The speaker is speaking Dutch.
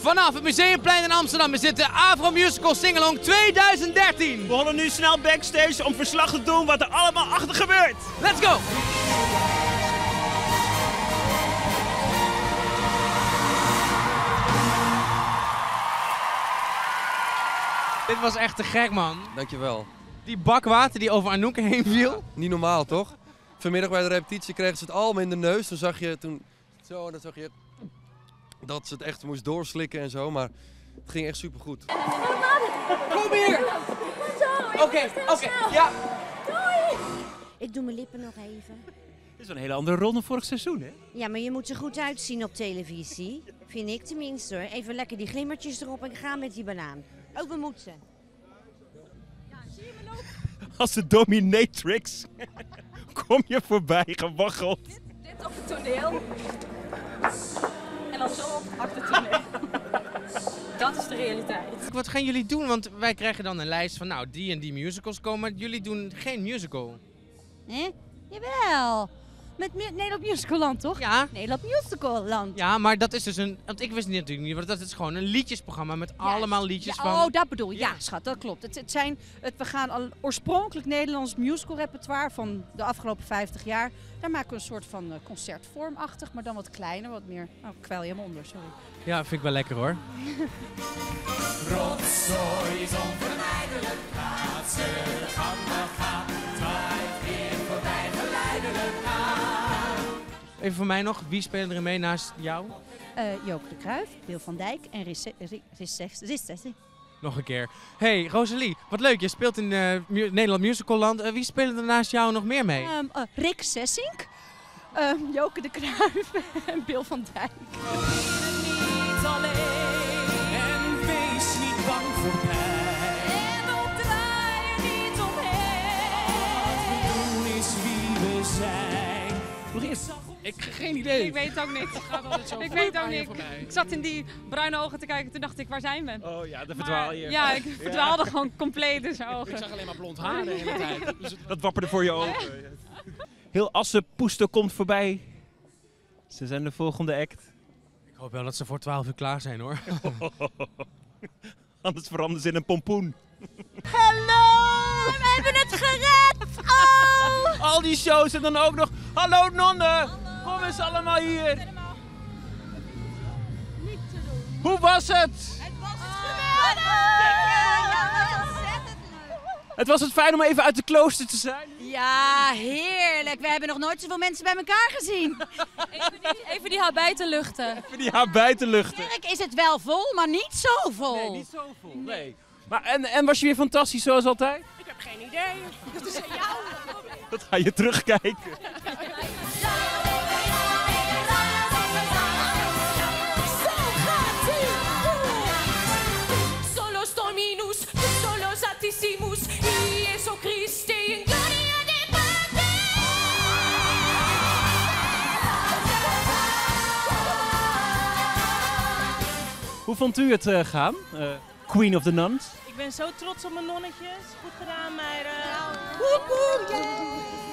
vanaf het Museumplein in Amsterdam is dit de Avro Musical Singalong 2013. We rollen nu snel backstage om verslag te doen wat er allemaal achter gebeurt. Let's go! Dit was echt te gek, man. Dankjewel. Die bak water die over Anouk heen viel. Niet normaal, toch? Vanmiddag bij de repetitie kregen ze het allemaal in de neus. Toen zag je, dan zag je dat ze het echt moest doorslikken en zo. Maar het ging echt supergoed. Kom hier! Oké, ja. Ik doe mijn lippen nog even. Dit is een hele andere rol dan vorig seizoen, hè? Ja, maar je moet er goed uitzien op televisie. Vind ik tenminste hoor. Even lekker die glimmertjes erop en gaan met die banaan. Ook moet ze. Ja, zie je me nog? Als de dominatrix kom je voorbij gewaggeld. Dit op het toneel. En dan zo op achter het toneel. Dat is de realiteit. Wat gaan jullie doen? Want wij krijgen dan een lijst van nou, die en die musicals komen. Maar jullie doen geen musical. Jawel. Met Nederland Musicalland, toch? Ja. Nederland Musicalland. Ja, maar dat is dus een... Want ik wist natuurlijk niet, want dat is gewoon een liedjesprogramma met allemaal liedjes Ja, van... oh, dat bedoel je. Ja, schat, dat klopt. We gaan al oorspronkelijk Nederlands musical repertoire van de afgelopen 50 jaar. Daar maken we een soort van concertvormachtig, maar dan wat kleiner, wat meer... Oh, ik kwijl je hem onder, sorry. Ja, vind ik wel lekker hoor. Rotzooi is onvermijdelijk, plaatsen, gaan maar gaan, draait weer voorbij geleidelijk aan. Even voor mij nog, wie spelen er mee naast jou? Joke de Cruijff, Wil van Dijk en Risse. Nog een keer. Hey Rosalie, wat leuk, je speelt in Nederland Musicalland. Wie spelen er naast jou nog meer mee? Rick Sessink, Joke de Cruijff en Wil van Dijk. Niet alleen en wees niet bang voor mij. En ook draai je niet omheen. Wat we doen is wie we zijn. Nog eerst. Ik heb geen idee. Ik weet het ook niet. Ik weet het ook niet. Ik zat in die bruine ogen te kijken, toen dacht ik, waar zijn we? Oh ja, dan verdwaal je. Ja, ik verdwaalde gewoon compleet in zijn Ik ogen. zag alleen maar blond haar de hele tijd. Dus Dat wapperde voor je ogen. Heel Assenpoester komt voorbij. Ze zijn de volgende act. Ik hoop wel dat ze voor 12 uur klaar zijn hoor. Anders veranderen ze in een pompoen. Hallo! We hebben het gered! Oh! Al die shows en dan ook nog... Hallo Nonne! Kom eens allemaal hier! Hoe was het? Het was geweldig! Het was het fijn om even uit de klooster te zijn. Ja, heerlijk. We hebben nog nooit zoveel mensen bij elkaar gezien. Even die haar buiten luchten. Even die haar buiten luchten. Kerk is het wel vol, maar niet zo vol. Nee, niet zo vol. Nee. Maar en was je weer fantastisch zoals altijd? Ik heb geen idee. Dat is aan jou. Dat ga je terugkijken. Solos dominus, solos altissimus, Iesu Christi in gloria de Patris. Hoe vond u het gaan? Queen of the Nuns? Ik ben zo trots op mijn nonnetjes. Goed gedaan, meiden. Woehoe, yeah.